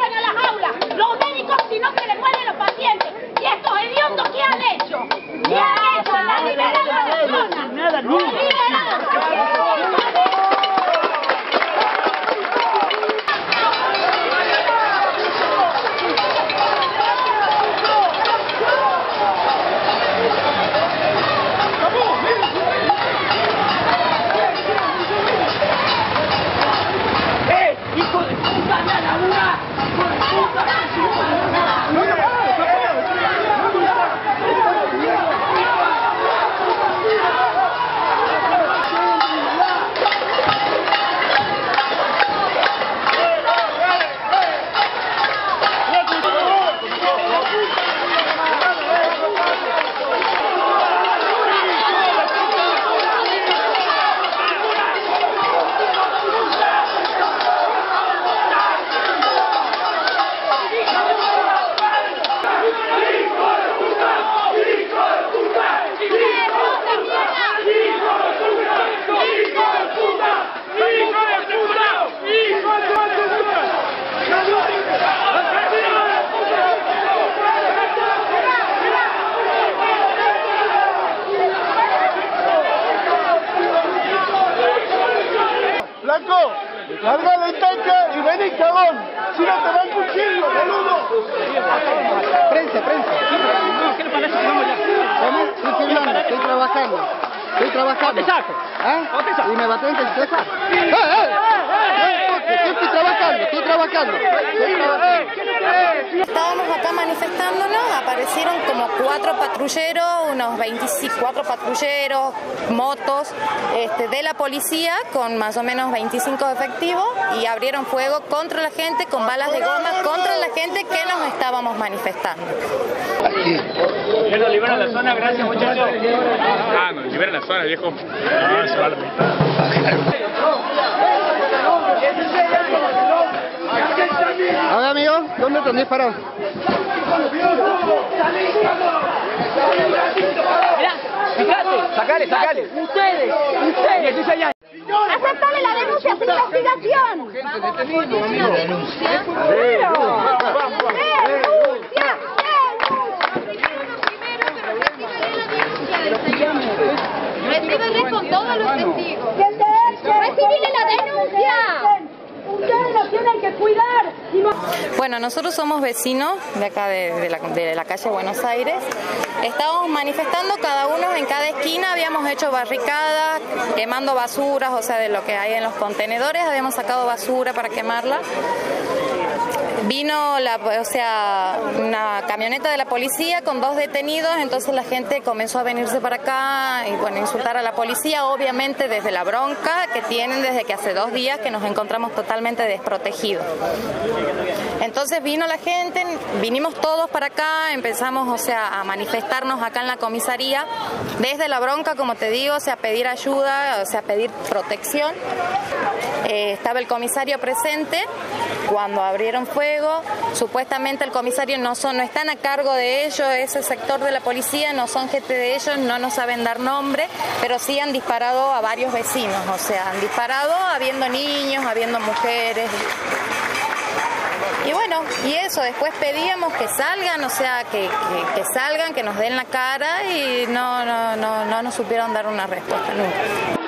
vuelvan a las aulas. Los médicos, si no se les mueren los pacientes. ¿Y estos idiotas qué han hecho? ¿Qué han hecho? ¡La liberado a la zona! ¡La liberado! Blanco, larga la tanque y vení, cagón. Si no te dan cuchillo, boludo. Prensa. ¿Qué le parece que vamos ya? ¿Cómo? Estoy trabajando. ¿Cómo te saco? ¿Ah? ¿Cómo te saco? Y me va a tener que sacar. Estoy trabajando. Estábamos acá manifestándonos, aparecieron como 4 patrulleros, unos 24 patrulleros, motos de la policía con más o menos 25 efectivos y abrieron fuego contra la gente con balas de goma, contra la gente que nos estábamos manifestando. ¿Ya nos liberan la zona? Gracias, muchachos. Ah, nos liberan la zona, viejo. Ah, se va a la mitad. A ver, amigo, ¿dónde te han disparado? Mirá, fíjate, sacale. Ustedes. ¡Aceptale la denuncia sin investigación! ¡Denuncia! ¡Recíbele con todos los testigos! ¡Recíbele la denuncia! ¡Ustedes nos tienen que cuidar! Bueno, nosotros somos vecinos de acá de la calle Buenos Aires. Estábamos manifestando cada uno en cada esquina, habíamos hecho barricadas, quemando basuras, o sea, de lo que hay en los contenedores, habíamos sacado basura para quemarla. Vino una camioneta de la policía con 2 detenidos, entonces la gente comenzó a venirse para acá y bueno, insultar a la policía, obviamente desde la bronca que tienen desde que hace 2 días que nos encontramos totalmente desprotegidos. Entonces vino la gente, vinimos todos para acá, empezamos a manifestarnos acá en la comisaría, desde la bronca, como te digo, a pedir ayuda, a pedir protección. Estaba el comisario presente cuando abrieron fuego. Supuestamente el comisario no están a cargo de ellos, ese sector de la policía, no son gente de ellos, no nos saben dar nombre, pero sí han disparado a varios vecinos, han disparado habiendo niños, habiendo mujeres. Y bueno, y eso, después pedíamos que salgan, que salgan, que nos den la cara y no nos supieron dar una respuesta nunca.